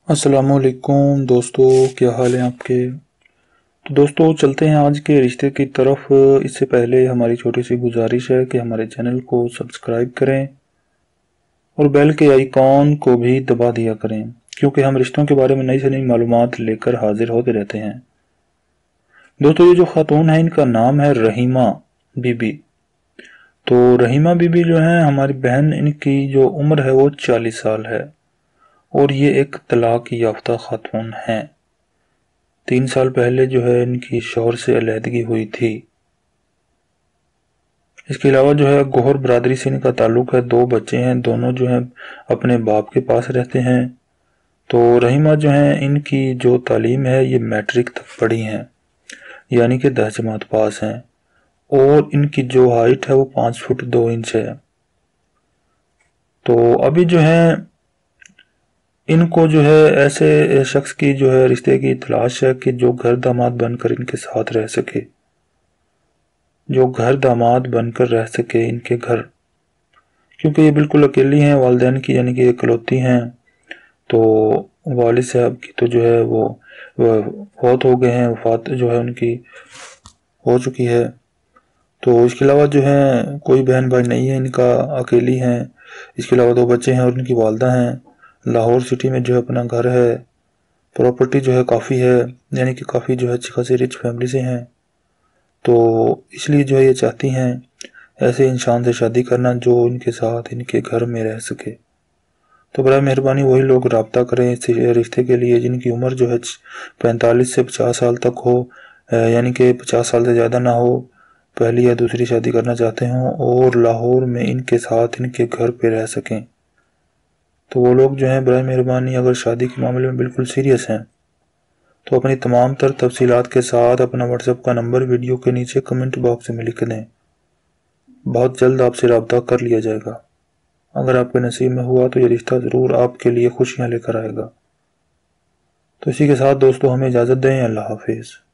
अस्सलाम वालेकुम दोस्तों, क्या हाल है आपके। तो दोस्तों चलते हैं आज के रिश्ते की तरफ। इससे पहले हमारी छोटी सी गुजारिश है कि हमारे चैनल को सब्सक्राइब करें और बेल के आइकॉन को भी दबा दिया करें, क्योंकि हम रिश्तों के बारे में नई से नई मालूमात लेकर हाजिर होते रहते हैं। दोस्तों ये जो खातून है इनका नाम है रहीमा बीबी। तो रहीमा बीबी जो है हमारी बहन, इनकी जो उम्र है वो 40 साल है और ये एक तलाक याफ्ता खातून हैं। 3 साल पहले जो है इनकी शौहर से अलहदगी हुई थी। इसके अलावा जो है गौहर बरादरी से इनका ताल्लुक है। 2 बच्चे हैं, दोनों जो है अपने बाप के पास रहते हैं। तो रहीमा जो है इनकी जो तालीम है ये मैट्रिक तक पढ़ी हैं, यानी कि 10 जमात पास हैं। और इनकी जो हाइट है वो 5 फुट 2 इंच है। तो अभी जो है इनको जो है ऐसे शख्स की जो है रिश्ते की तलाश है कि जो घर दामाद बनकर इनके साथ रह सके, जो घर दामाद बनकर रह सके इनके घर, क्योंकि ये बिल्कुल अकेली हैं। वालिदैन की यानी कि इकलौती हैं। तो वालिद साहब की तो जो है वो फौत हो गए हैं, वफात जो है उनकी हो चुकी है। तो इसके अलावा जो है कोई बहन भाई नहीं है, इनका अकेली हैं। इसके अलावा 2 बच्चे हैं और इनकी वालदा हैं। लाहौर सिटी में जो है अपना घर है। प्रॉपर्टी जो है काफ़ी है, यानी कि काफ़ी जो है अच्छी खासी रिच फैमिली से हैं। तो इसलिए जो है ये चाहती हैं ऐसे इंसान से शादी करना जो इनके साथ इनके घर में रह सके। तो बराए मेहरबानी वही लोग रब्ता करें इस रिश्ते के लिए जिनकी उम्र जो है 45 से 50 साल तक हो, यानी कि 50 साल से ज़्यादा ना हो, पहली या दूसरी शादी करना चाहते हों और लाहौर में इनके साथ इनके घर पे रह सकें। तो वो लोग जो हैं बराए मेहरबानी अगर शादी के मामले में बिल्कुल सीरियस हैं तो अपनी तमाम तर तफसीलात के साथ अपना व्हाट्सएप का नंबर वीडियो के नीचे कमेंट बॉक्स में लिख दें। बहुत जल्द आपसे रब्ता कर लिया जाएगा। अगर आपके नसीब में हुआ तो ये रिश्ता ज़रूर आपके लिए खुशियाँ लेकर आएगा। तो इसी के साथ दोस्तों हमें इजाज़त दें। अल्लाह हाफिज़।